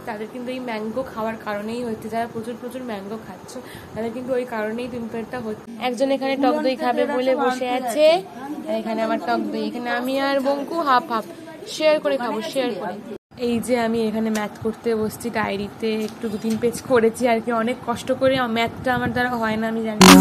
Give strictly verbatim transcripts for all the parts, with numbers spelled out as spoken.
তাদের কিন্তু এই ম্যাঙ্গো খাওয়ার কারণেই হচ্ছে, যারা প্রচুর প্রচুর ম্যাঙ্গো খাচ্ছ তাদের কিন্তু ওই কারণেই পিম্পলটা হচ্ছে। একজন এখানে টক দই খাবে বলে বসে আছে, এখানে আমার টক দই, এখানে আমি আর বঙ্কু হাফ হাফ শেয়ার করে খাবো, শেয়ার করে। এই যে আমি এখানে ম্যাথ করতে বসছি, ডায়েরিতে একটু দু তিন পেজ করেছি আর কি, অনেক কষ্ট করে। ম্যাথটা আমার দ্বারা হয় না আমি জানি।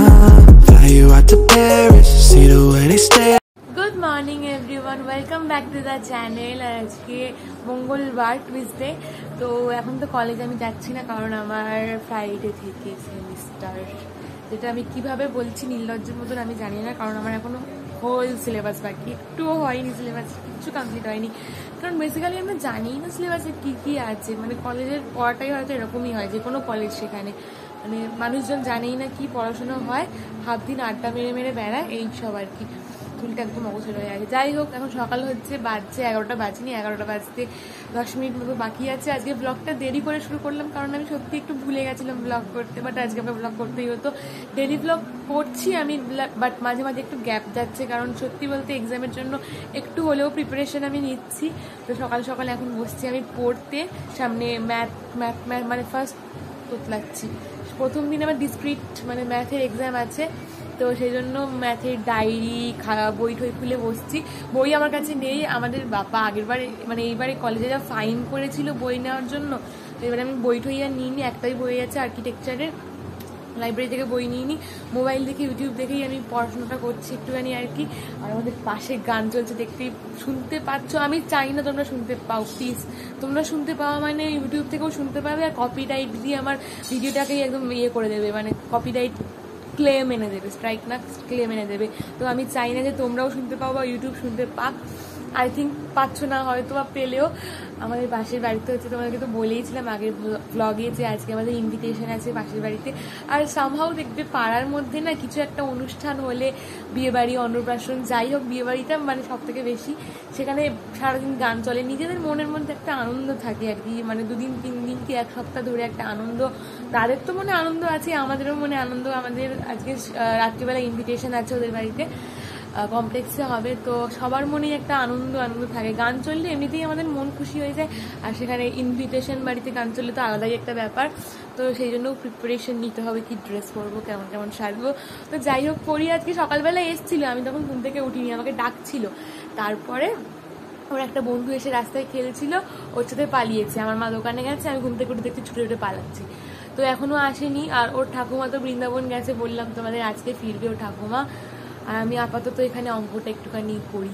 Good morning everyone, welcome back to the channel. আর আজকে মঙ্গলবার, টুইসডে। তো এখন তো কলেজে আমি যাচ্ছি না, কারণ আমার ফ্রাইডে থেকে সেমিস্টার, যেটা আমি কিভাবে বলছি নির্লজ্জের মতন আমি জানি না, কারণ আমার এখনো হোল সিলেবাস বাকি, একটুও হয়নি, সিলেবাস কিছু কমপ্লিট হয়নি। কারণ বেসিক্যালি আমরা জানি না সিলেবাসে কী কী আছে, মানে কলেজের পড়াটাই হয়তো এরকমই হয়, যে কোনো কলেজ সেখানে মানে মানুষজন জানেই না কি পড়াশোনা হয়, হাফ দিন আড্ডা মেরে মেরে বেড়ায়, এই সব আর কি। চুলটা একদম অবসর হয়ে আছে। যাই হোক, এখন সকাল হচ্ছে, বাজছে এগারোটা, বাজেনি, এগারোটা বাজতে দশ মিনিট মতো বাকি আছে। আজকে ব্লগটা দেরি করে শুরু করলাম, কারণ আমি সত্যি একটু ভুলে গেছিলাম ব্লগ করতে, বাট আজকে আমরা ব্লগ করতেই হতো। ডেলি ব্লগ করছি আমি, বাট মাঝে মাঝে একটু গ্যাপ যাচ্ছে, কারণ সত্যি বলতে এক্সামের জন্য একটু হলেও প্রিপারেশন আমি নিচ্ছি। তো সকাল সকাল এখন বসছি আমি পড়তে, সামনে ম্যাথ ম্যাথ ম্যাথ মানে ফার্স্ট তোতলাচ্ছি। প্রথম দিন আমার ডিসক্রিট মানে ম্যাথের এক্সাম আছে, তো সেই জন্য ম্যাথের ডায়েরি বই টই খুলে বসছি। বই আমার কাছে নেই, আমাদের বাবা আগের বারে মানে এইবারে কলেজে যা ফাইন করেছিল বই নেওয়ার জন্য, তো এবারে আমি বই টই আর নিইনি। একটাই বই আছে আর্কিটেকচারের, লাইব্রেরি থেকে বই নিইনি, মোবাইল দেখে ইউটিউব দেখেই আমি পড়াশোনাটা করছি একটুখানি আর কি। আর আমাদের পাশে গান চলছে, দেখতেই শুনতে পাচ্ছ। আমি চাই না তোমরা শুনতে পাও, প্লিজ। তোমরা শুনতে পাওয়া মানে ইউটিউব থেকেও শুনতে পাবে, আর কপিরাইট দিয়ে আমার ভিডিওটাকেই একদম ইয়ে করে দেবে, মানে কপিরাইট ক্লেম এনে দেবে, স্ট্রাইক না ক্লেম এনে দেবে। তো আমি চাই না যে তোমরাও শুনতে পাও বা ইউটিউব শুনতে পাক। আই থিঙ্ক পাচ্ছ না হয়তো, বা পেলেও। আমাদের পাশের বাড়িতে হচ্ছে, তোমাদেরকে তো বলেইছিলাম আগের ব্লগে যে আজকে আমাদের ইনভিটেশন আছে পাশের বাড়িতে। আর সামহাও দেখবে পাড়ার মধ্যে না কিছু একটা অনুষ্ঠান হলে, বিয়েবাড়ি, অন্নপ্রাশন, যাই হোক, বিয়েবাড়িটা মানে সব থেকে বেশি, সেখানে সারাদিন গান চলে, নিজেদের মনের মধ্যে একটা আনন্দ থাকে আর কি, মানে দুদিন তিন দিন কি এক সপ্তাহ ধরে একটা আনন্দ। তাদের তো মনে আনন্দ আছে, আমাদেরও মনে আনন্দ। আমাদের আজকে রাত্রিবেলা ইনভিটেশন আছে ওদের বাড়িতে, কমপ্লেক্সে হবে, তো সবার মনেই একটা আনন্দ আনন্দ থাকে। গান চললে এমনিতেই আমাদের মন খুশি হয়ে যায়, আর সেখানে ইনভিটেশন বাড়িতে গান চললে তো আলাদাই একটা ব্যাপার। তো সেই জন্য প্রিপারেশন নিতে হবে, কি ড্রেস পরবো, কেমন কেমন সাজবো। তো যাই হোক করি, আজকে সকালবেলা এসেছিল, আমি তখন ঘুম থেকে উঠিনি, আমাকে ডাকছিল। তারপরে ওর একটা বন্ধু এসে রাস্তায় খেলছিল, ওর সাথে পালিয়েছে। আমার মা দোকানে গেছে, আমি ঘুম থেকে উঠে দেখতে ছুটে ছুটে পালাচ্ছি, তো এখনো আসেনি। আর ওর ঠাকুমা তো বৃন্দাবন গেছে, বললাম তোমাদের আজকে ফিরবে ওর ঠাকুমা। আর আমি আপাতত এখানে অঙ্কটা একটুখানি করি।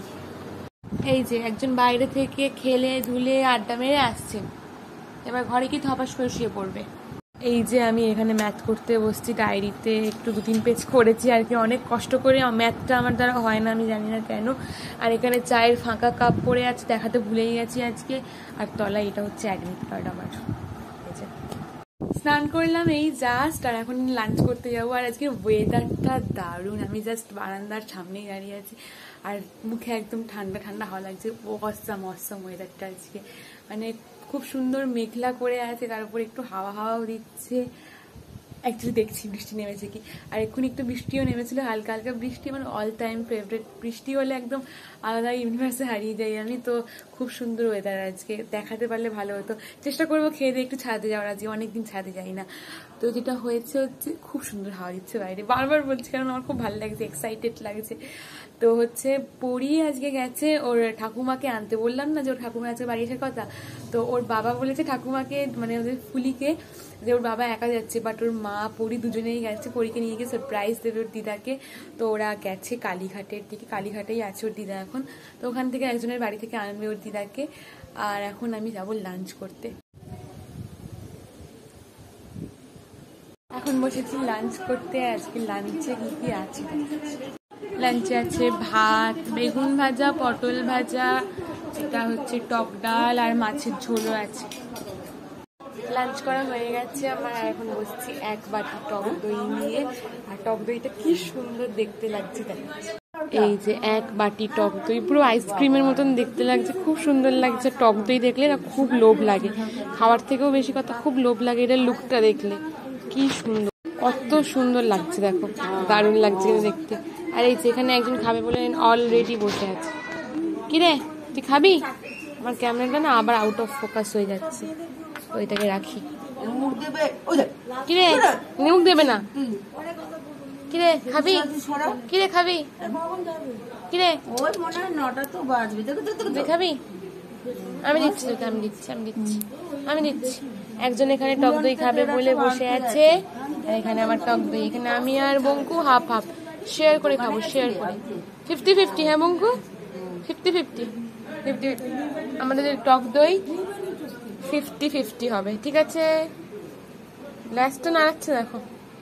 এই যে একজন বাইরে থেকে খেলে ধুলে আড্ডা মেরে আসছে, এবার ঘরে কি থপাস করে শুয়ে পড়বে। এই যে আমি এখানে ম্যাথ করতে বসছি, ডায়েরিতে একটু দু তিন পেজ করেছি আর কি, অনেক কষ্ট করে। ম্যাথটা আমার দ্বারা হয় না আমি জানি না কেন। আর এখানে চায়ের ফাঁকা কাপ পড়ে আছে, দেখাতে ভুলেই গেছি আজকে। আর তলায় এটা হচ্ছে অ্যাডমিট কার্ড আমার। স্নান করলাম এই জাস্ট, আর এখন লাঞ্চ করতে যাবো। আর আজকে ওয়েদারটা দারুণ, আমি জাস্ট বারান্দার সামনেই দাঁড়িয়ে আছি, আর মুখে একদম ঠান্ডা ঠান্ডা হাওয়া লাগছে। ও অসাম অসাম ওয়েদারটা আজকে, মানে খুব সুন্দর মেঘলা করে আছে, তার উপর একটু হাওয়া হাওয়াও দিচ্ছে। অ্যাকচুয়ালি দেখছি বৃষ্টি নেমেছে কি, আর এক্ষুনি একটু বৃষ্টিও নেমেছিল, হালকা হালকা বৃষ্টি। আমার অল টাইম ফেভারিট, বৃষ্টি হলে একদম আলাদা ইউনিভার্সে হারিয়ে যাই আমি। তো খুব সুন্দর ওয়েদার আজকে, দেখাতে পারলে ভালো হতো। চেষ্টা করবো খেয়ে দিয়ে একটু ছাদে যাওয়ার, আজকে অনেকদিন ছাদে যাই না। তো যেটা হয়েছে হচ্ছে খুব সুন্দর হাওয়া দিচ্ছে বাইরে, বারবার বলছি কারণ আমার খুব ভালো লাগছে, এক্সাইটেড লাগছে। তো হচ্ছে পড়ি আজকে গেছে ওর ঠাকুমাকে আনতে, বললাম না যে ওর ঠাকুমা আজকে বাড়ি আসার কথা। তো ওর বাবা বলেছে ঠাকুমাকে, মানে ওদের ফুলিকে, যে ওর বাবা একা যাচ্ছে, বাট ওর মা পরি দুজনেই গেছে, পরীকে নিয়ে গিয়ে সারপ্রাইজ দেবে ওর দিদাকে। তো ওরা গেছে কালীঘাটের দিকে, কালীঘাটেই আছে ওর দিদা এখন। তো ওখান থেকে একজনের বাড়ি থেকে আনবে ওর দিদাকে। আর এখন আমি যাবো লাঞ্চ করতে। এখন বসেছি লাঞ্চ করতে। আজকে লাঞ্চে কি কি আছে, লাঞ্চে আছে ভাত, বেগুন ভাজা, পটল ভাজা, এটা হচ্ছে টক ডাল, আর মাছের ঝোলও আছে। লাঞ্চ করা হয়ে গেছে আমার, আর এখন বসছি এক বাটি টক দই নিয়ে। আর টক দইটা কি সুন্দর দেখতে লাগছে, দেখাচ্ছি। এই যে এক বাটি টক দই, পুরো আইসক্রিমের মতন দেখতে লাগছে, খুব সুন্দর লাগছে। টক দই দেখলে না খুব লোভ লাগে, খাওয়ার থেকেও বেশি কথা খুব লোভ লাগে এটা লুকটা দেখলে। কি সুন্দর, কত সুন্দর লাগছে দেখো, দারুণ লাগছে দেখতে। আর এই যে এখানে একজন খাবে বলে অলরেডি বসে আছে। কিরে তুই খাবি? আমার ক্যামেরাটা না আবার আউট অফ ফোকাস হয়ে যাচ্ছে। ওইটাকে রাখি। কিরে মুখ দেবে না? কিরে খাবি? কিরে খাবি? কিরে নটা তো বাজবে, তুই খাবি? আমি দিচ্ছি তোকে, আমি দিচ্ছি আমি দিচ্ছি আমি দিচ্ছি একজন এখানে টক দই খাবে বলে বসে আছে, এখানে আমার টক দই, এখানে আমি আর বঙ্কু হাফ হাফ শেয়ার করে খাবো, শেয়ার করে ফিফটি ফিফটি। হ্যাঁ বঙ্কু, ফিফটি ফিফটি ফিফটি আমাদের টক দই ফিফটি ফিফটি হবে, ঠিক আছে? গ্লাসটা নাড়াচ্ছে দেখো।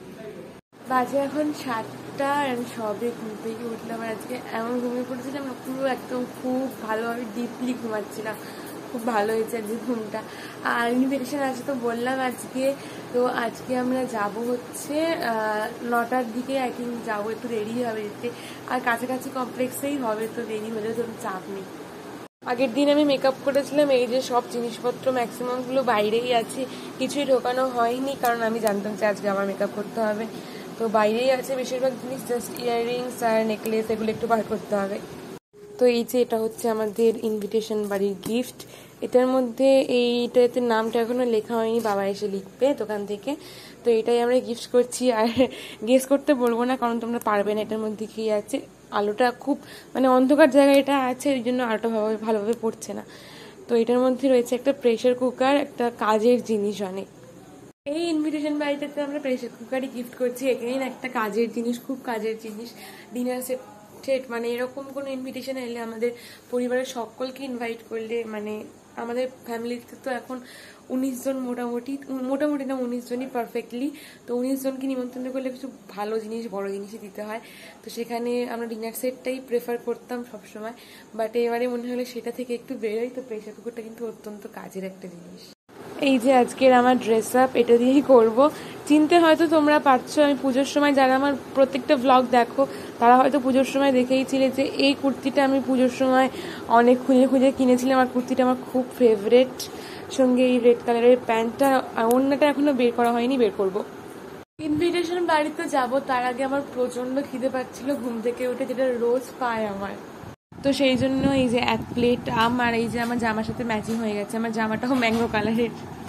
বাজে এখন সাতটা, আমি সবে ঘুম থেকে উঠলাম। আর আজকে এমন ঘুমিয়ে পড়েছিলাম পুরো একদম খুব ভালোভাবে ডিপলি ঘুমাচ্ছিলাম, খুব ভালো হয়েছে আজকে ঘুমটা। আর ইনভিটেশন আছে তো বললাম আজকে, তো আজকে আমরা যাব হচ্ছে নটার দিকে আই থিঙ্ক যাবো, একটু দেরি হবে যেতে, আর কাছাকাছি কমপ্লেক্সেই হবে, তো দেরি হলে তো চাপ নেই। আগের দিন আমি মেকআপ করেছিলাম, এই যে সব জিনিসপত্র ম্যাক্সিমামগুলো বাইরেই আছে, কিছুই ঢোকানো হয়নি, কারণ আমি জানতাম যে আজকে আমার মেকআপ করতে হবে, তো বাইরেই আছে বেশিরভাগ জিনিস, জাস্ট ইয়াররিংস আর নেকলেস এগুলো একটু বার করতে হবে। তো এই যে এটা হচ্ছে আমাদের ইনভিটেশন বাড়ির গিফট, এটার মধ্যে এইটাতে নামটা এখনো লেখা হয়নি, বাবা এসে লিখবে দোকান থেকে, তো এটাই আমরা গিফট করছি। আর গেস করতে বলবো না কারণ তোমরা পারবে না এটার মধ্যে কি আছে, আলোটা খুব মানে অন্ধকার জায়গায় এটা আছে, ওই জন্য আলোটা ভালোভাবে ভালোভাবে পড়ছে না। তো এটার মধ্যে রয়েছে একটা প্রেশার কুকার, একটা কাজের জিনিস অনেক। এই ইনভিটেশন বাড়িটাতে আমরা প্রেশার কুকারই গিফট করছি, এখানে একটা কাজের জিনিস, খুব কাজের জিনিস, ডিনার সেট সেট মানে এরকম কোনো ইনভিটেশন এলে আমাদের পরিবারের সকলকে ইনভাইট করলে, মানে আমাদের ফ্যামিলিতে তো এখন উনিশ জন মোটামুটি, মোটামুটি না উনিশ জনই পারফেক্টলি, তো উনিশ জনকে নিমন্ত্রণ করলে কিছু ভালো জিনিস বড় জিনিসই দিতে হয়, তো সেখানে আমরা ডিনার সেটটাই প্রেফার করতাম সবসময়, বাট এবারে মনে হলো সেটা থেকে একটু বেরোই, তো প্রেশার কুকারটা কিন্তু অত্যন্ত কাজের একটা জিনিস। এই যে আজকের আমার ড্রেস আপ, এটা দিয়েই করবো। চিনতে হয়তো তোমরা পাচ্ছ, আমি পুজোর সময় যারা আমার প্রত্যেকটা ব্লগ দেখো তারা হয়তো পুজোর সময় দেখেইছিলে যে এই কুর্তিটা আমি পুজোর সময় অনেক খুঁজে খুঁজে কিনেছিলাম, আর কুর্তিটা আমার খুব ফেভারেট, সঙ্গে এই রেড কালারের প্যান্টটা, অন্যটা এখনো বের করা হয়নি, বের করবো। ইনভিটেশন বাড়িতে যাব তার আগে আমার প্রচন্ড খিদে পাচ্ছিল ঘুম থেকে উঠে, যেটা রোজ পায় আমার, তো সেই জন্য এই যে এক প্লেট আম, আর এই যে আমার জামার সাথে ম্যাচিং হয়ে গেছে, আমার জামাটাও ম্যাঙ্গো কালারের।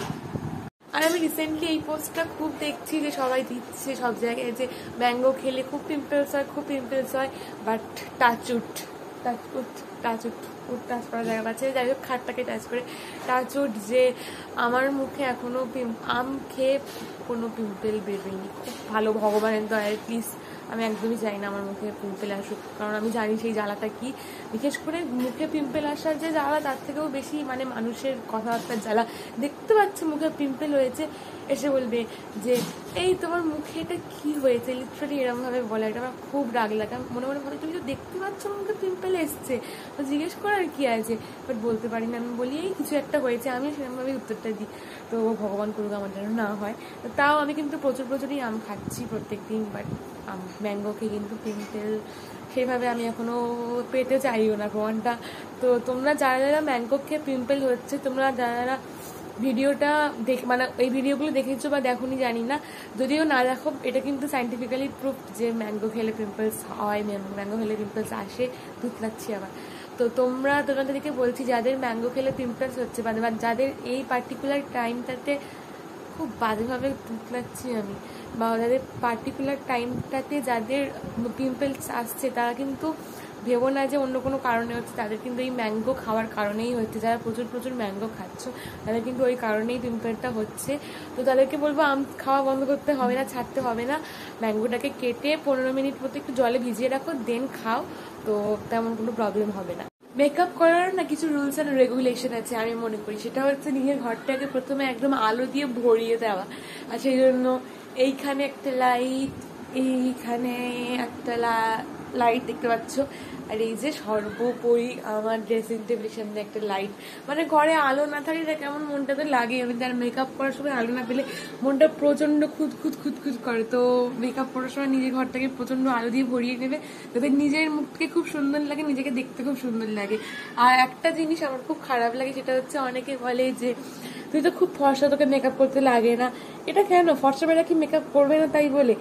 আর আমি রিসেন্টলি এই পোস্টটা খুব দেখছি যে সবাই দিচ্ছে সব জায়গায় যে ম্যাঙ্গো খেলে খুব পিম্পলস হয়, খুব পিম্পলস হয়, but touch wood touch wood touch wood wood touch করা জায়গা পাচ্ছে, যাই হোক খাটটাকে টাচ করে টাচ উট, যে আমার মুখে এখনো আম খেয়ে কোনো পিম্পল বেরোয়নি, খুব ভালো, ভগবানের দয়ায় প্লিজ আমি একদমই চাই না আমার মুখে পিম্পল আসুক, কারণ আমি জানি সেই জ্বালাটা কি, বিশেষ করে মুখে পিম্পল আসার যে জ্বালা তার থেকেও বেশি মানে মানুষের কথাবার্তার জ্বালা। দেখতে পাচ্ছে মুখে পিম্পল হয়েছে, এসে বলবে যে এই তোমার মুখে এটা কি হয়েছে, লিটারালি এরকম ভাবে বলে, এটা আমার খুব রাগ লাগে। মনে মনে ভাবে তুমি তো দেখতে পাচ্ছ মুখে পিম্পল এসছে, জিজ্ঞেস করার কি আছে, বাট বলতে পারি না, আমি বলি এই কিছু একটা হয়েছে, আমি সেরকমভাবেই উত্তরটা দিই, তো ভগবান করুক আমার যেন না হয়। তাও আমি কিন্তু প্রচুর প্রচুরই আম খাচ্ছি প্রত্যেক দিন, বাট ম্যাঙ্গোকে কিন্তু পিম্পল সেইভাবে আমি এখনো পেতে চাইও না প্রমাণটা। তো তোমরা যারা যারা ম্যাঙ্গো খেয়ে পিম্পল হচ্ছে, তোমরা যারা যারা ভিডিওটা দেখ মানে এই ভিডিওগুলো দেখেছো বা দেখোনি জানি না, যদিও না দেখো, এটা কিন্তু সাইন্টিফিক্যালি প্রুফ যে ম্যাঙ্গো খেলে পিম্পলস হয়, ম্যাঙ্গো খেলে পিম্পলস আসে। দুধ লাগছি আবার। তো তোমরা তোমাদেরকে বলছি যাদের ম্যাঙ্গো খেলে পিম্পলস হচ্ছে বা যাদের এই পার্টিকুলার টাইমটাতে খুব বাজেভাবে তুতলাচ্ছি আমি, বা যাদের পার্টিকুলার টাইমটাতে যাদের পিম্পলস আসছে তারা কিন্তু ভেবো না যে অন্য কোনো কারণে হচ্ছে, তাদের কিন্তু এই ম্যাঙ্গো খাওয়ার কারণেই হচ্ছে। যারা প্রচুর প্রচুর ম্যাঙ্গো খাচ্ছ তাদের কিন্তু ওই কারণেই পিম্পলটা হচ্ছে। তো তাদেরকে বলবো আম খাওয়া বন্ধ করতে হবে না, ছাড়তে হবে না, ম্যাঙ্গোটাকে কেটে পনেরো মিনিট মতো একটু জলে ভিজিয়ে রাখো, দেন খাও, তো তেমন কোনো প্রবলেম হবে না। মেকআপ করার না কিছু রুলস অ্যান্ড রেগুলেশন আছে আমি মনে করি, সেটা হচ্ছে নিজের ঘরটাকে প্রথমে একদম আলো দিয়ে ভরিয়ে দেওয়া, আর সেই জন্য এইখানে একটা লাইট, এইখানে একটা লাইট দেখতে পাচ্ছ, আর এই যে সর্বোপরি আমার ড্রেসিং টেবিলের সামনে একটা লাইট, মানে ঘরে আলো না থাকলে কেমন মনটাতে লাগে, আমি তার মেকআপ করার সময় আলো না পেলে মনটা প্রচন্ড খুদ খুদ খুদ খুদ করে। তো মেকআপ করার সময় নিজের ঘরটাকে প্রচন্ড আলো দিয়ে ভরিয়ে নেবে, যাতে নিজের মুখকে খুব সুন্দর লাগে, নিজেকে দেখতে খুব সুন্দর লাগে। আর একটা জিনিস আমার খুব খারাপ লাগে, সেটা হচ্ছে অনেকে বলে যে তুই তো খুব ফর্সা, তোকে মেকআপ করতে লাগে না। এটা কেন? ফর্সা বেলা কি মেকআপ করবে না তাই বলে?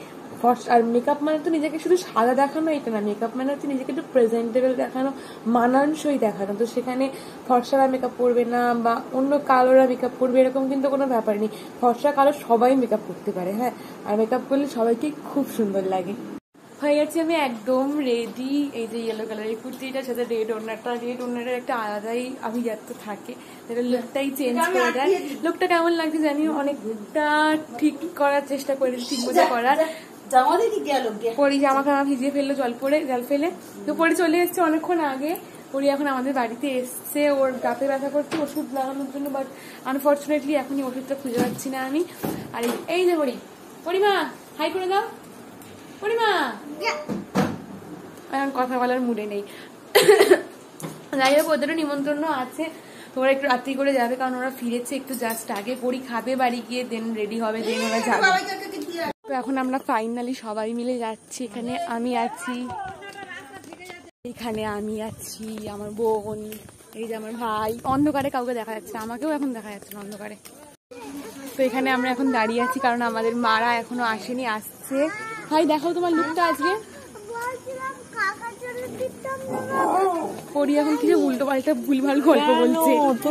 ফর্সা। আর মেকআপ মানে তো নিজেকে শুধু সাদা দেখানো এটা না, মেকআপ মানে হচ্ছে নিজেকে একটু প্রেজেন্টেবল দেখানো, মানানসই দেখানো। তো সেখানে ফর্সারা মেকআপ করবে না বা অন্য কালোরা মেকআপ করবে এরকম কিন্তু কোনো ব্যাপার নেই। ফর্সা কালো সবাই মেকআপ করতে পারে, হ্যাঁ, আর মেকআপ করলে সবাইকে খুব সুন্দর লাগে। হয়ে গেছি আমি একদম রেডি। এই যে ইয়েলো কালারের কুর্তিটার সাথে রেড ওড়নাটা, রেড ওড়নাটার একটা আলাদাই আভিজাত্য থাকে, যেটা লুকটাই চেঞ্জ করে দেয়। লুকটা কেমন লাগছে জানি, অনেকটা ঠিক করার চেষ্টা করেছি, ঠিক মতো করার। পরি জামা খামা ভিজিয়ে ফেললো জল পরে জল ফেলে, তো পরে চলে এসছে অনেকক্ষণ আগে। পরি এখন আমাদের বাড়িতে এসছে, ওর গাতে ব্যথা করছে ওষুধ লাগানোর জন্য, বাট আনফর্চুনেটলি এখনই ওষুধটা খুঁজে পাচ্ছি না আমি। আর এই যে পরি, পরিমা হাই করে দাও, পরিমা এখন কথা বলার মুডে নেই। যাই হোক, ওদেরও নিমন্ত্রণ আছে, তোমরা একটু রাত্রি করে যাবে, কারণ ওরা ফিরেছে একটু জাস্ট আগে। পরি খাবে বাড়ি গিয়ে, দেন রেডি হবে, দেন ওরা যাবে। তো এখন আমরা ফাইনালি সবাই মিলে যাচ্ছি। এখানে আমি আছি, এখানে আমি আছি, আমার বোন, এই যে আমার ভাই। অন্ধকারে কাউকে দেখা যাচ্ছে, আমাকেও এখন দেখা যাচ্ছে না অন্ধকারে। তো এখানে আমরা এখন দাঁড়িয়ে আছি, কারণ আমাদের মারা এখনো আসেনি, আসছে। ভাই দেখো তোমার লুকটা আজকে। পরি এখন কিছু উল্টো পাল্টা ভুলভাল গল্প বলছে।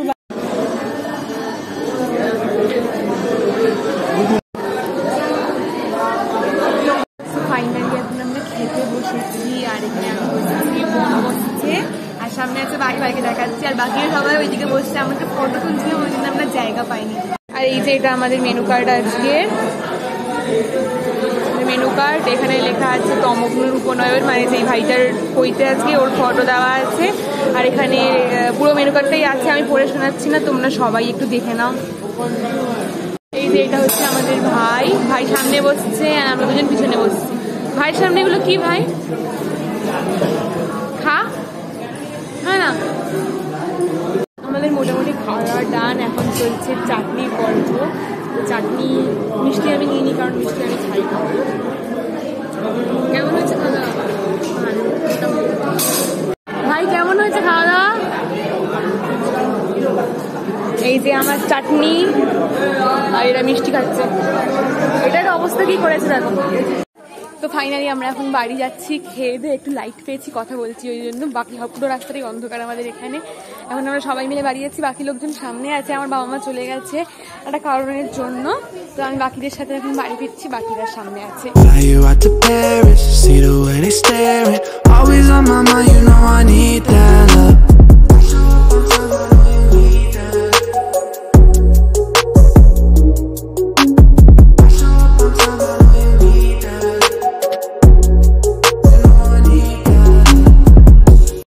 ফাইনালি এখন আমরা খেতে বসেছি, আর এখানে আমি বসেছি, বোন বসছে, আর সামনে আছে ভাই, ভাইকে দেখাচ্ছি, আর বাকি সবাই ওইদিকে বসছে। আমাকে ফটো তুলছিলাম, ওই জন্য আমরা জায়গা পাইনি। আর এই যে এটা আমাদের মেনু কার্ড আজকে, মেনু কার্ড। এখানে লেখা আছে তমগ্ন উপনয়ন, মানে সেই ভাইটার কইতে আজকে ওর ফটো দেওয়া আছে। আর এখানে পুরো মেনু কার্ডটাই আছে, আমি পড়ে শোনাচ্ছি না, তোমরা সবাই একটু দেখে নাও। এই যে এটা হচ্ছে আমাদের ভাই, ভাই সামনে বসছে আর আমরা দুজন পিছনে বসছি। ভাইয়ের সামনে এগুলো কি ভাই? খা, হ্যাঁ না। আমাদের মোটামুটি খাওয়া দাওয়া ডান, এখন চলছে চাটনির পর্ব। চাটনি মিষ্টি আমি নিইনি, কারণ মিষ্টি আমি খাই। কেমন হয়েছে খাওয়া দাওয়া? ভাই কেমন হয়েছে খাওয়া দাওয়া? এই যে আমার চাটনি, আর এরা মিষ্টি খাচ্ছে। এটার অবস্থা কি করেছে দেখো। তো ফাইনালি আমরা এখন বাড়ি যাচ্ছি, খেয়ে দিয়ে একটু লাইট পেয়েছি, কথা বলছি ওই জন্য। বাকি পুরো রাস্তাটাই অন্ধকার আমাদের এখানে। এখন আমরা সবাই মিলে বাড়ি যাচ্ছি, বাকি লোকজন সামনে আছে। আমার বাবা মা চলে গেছে একটা কারণের জন্য, তো আমি বাকিদের সাথে এখন বাড়ি ফিরছি, বাকিরা সামনে আছে। See the way they staring, always on my mind, you know I need that love.